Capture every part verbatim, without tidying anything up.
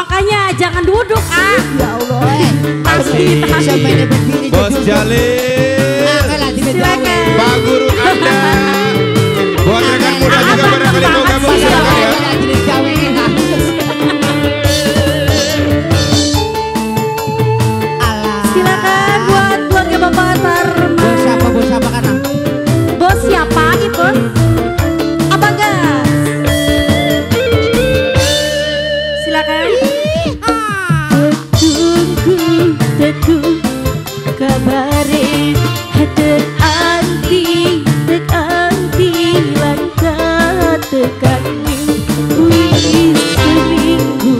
Makanya jangan duduk ah. Ya Allah. Tahan, tahan. Bos Jalil. Silakan. Pak Guru Anda. Buat rekan muda juga barangkali mau gabung silakan ya. Silakan buat keluarga Bapak Tarman. Bos siapa, bos siapa kan? Bos siapa itu? Abang Gas. Silakan. Tunggu, tunggu kabare tek anti, tek anti langkah tekan wis seminggu.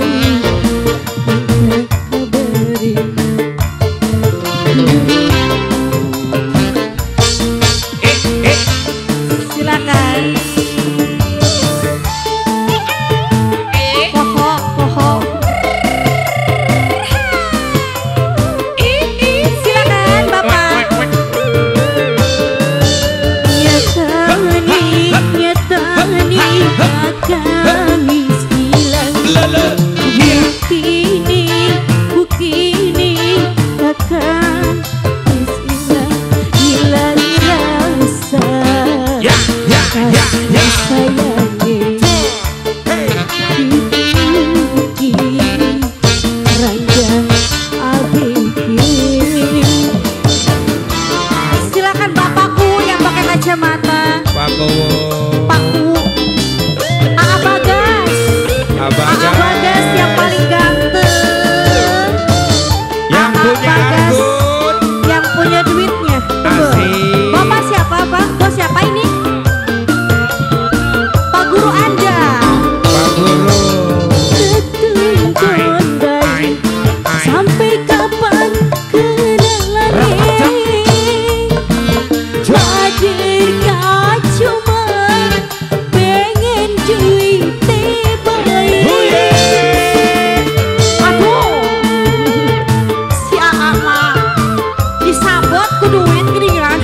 Kabare silakan. Poho, poho. Silakan Bapak. Nyatani, nyatani akan hilang. Bukini, bukini akan hilang. Hilang rasa. Kasih sayangi dipuji ranjang abiki. Silakan bapakku yang pakai kacamata. Pak Kowo. Pakku Aa Bagas. Abang Aa Bagas yang paling ganteng. Yang Aa punya Bagas akun. yang punya duitnya. Tunggu. Asik. Bapak siapa Pak? Bos siapa ini? Pak Guru Anda. Pak Guru. Ketunggu sampai kapan kenalannya? Hadir kah cuma pengen duit baik. Aduh, si Aa mah disabot ku duit geningan.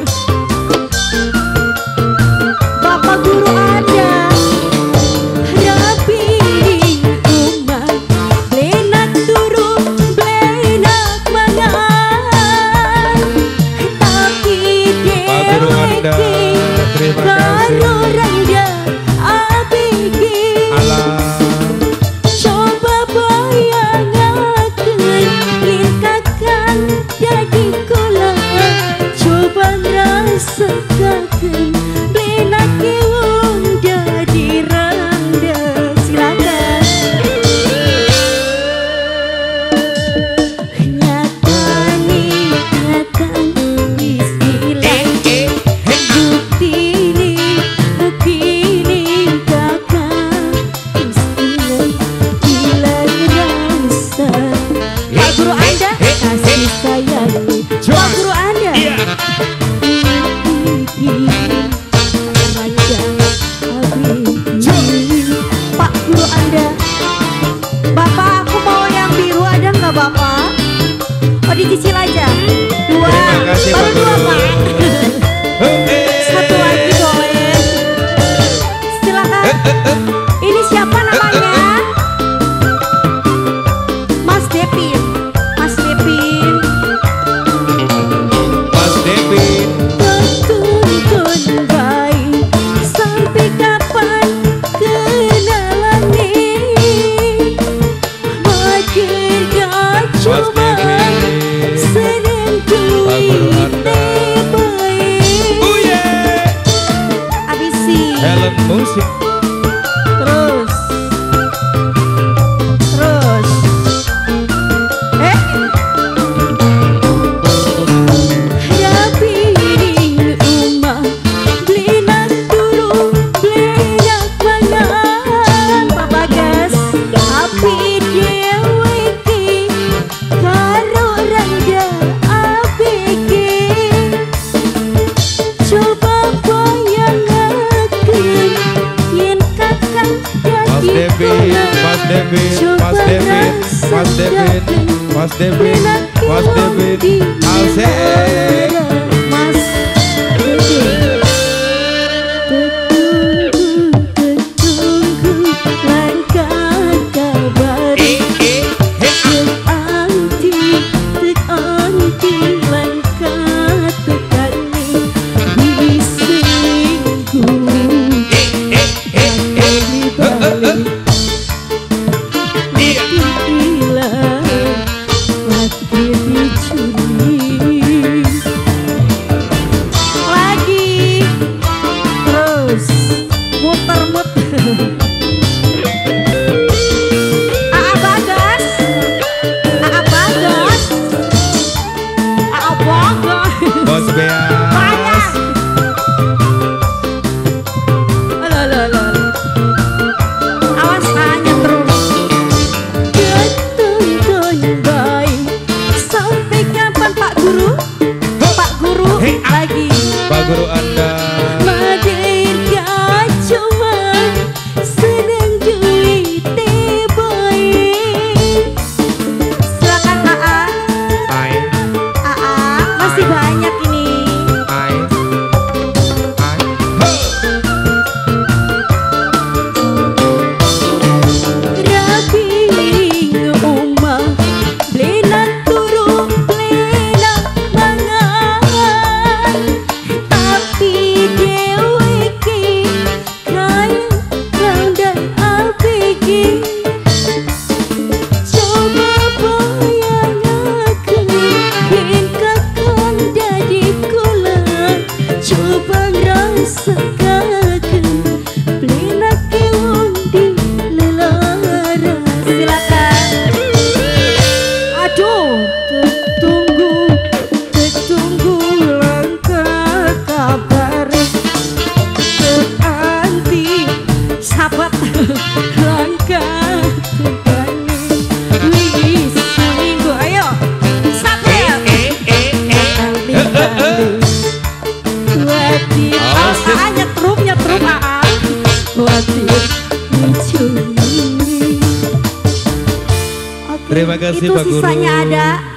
Bapak Guru Anda rapi rumah blenak turun blenak mangan tapi Pak Guru Anda, terima kasih. karo randa abigi Alah. coba bayangakeun lirkakan jadi kula coba rasakan blenak wong jadi randa. Silakan. Nyatani, nyatani istilah bukini, bukini kakak istilah hilang rasa. Pak Guru Anda kasih sayangi. Pak Guru Anda Pak Guru Anda. Bapak aku mau yang biru ada nggak Bapak? Oh dicicil aja. Dua. Terima kasih, Baru Pak dua Guru. Pak. Satu lagi boleh. Silakan. Ini siapa namanya? Mas Devin. Mas Devin. Mas Devin. Tuntun baik sampai kapan kenalan nih? Makin gak Mas coba Devin. sering Pak Guru duit Anda. baik. Oh yeah. Abisi. Helm musik. Terus. Terus. Eh? Rapi di rumah blinak turun blinak mangan Pak Bagas api dewe ki karo randa abg coba bayangakeun yen kakak Mas jadi Devin, Mas Devin, Mas Devin, Mas Devin, Mas Devin, Mas Devin, Asik. Mas Devin. Tertunggu, tertunggu langkah kabar nyetrup nyetrup ah. Khawatir mencuri. Oke, Terima kasih itu Pak Guru. sisanya ada.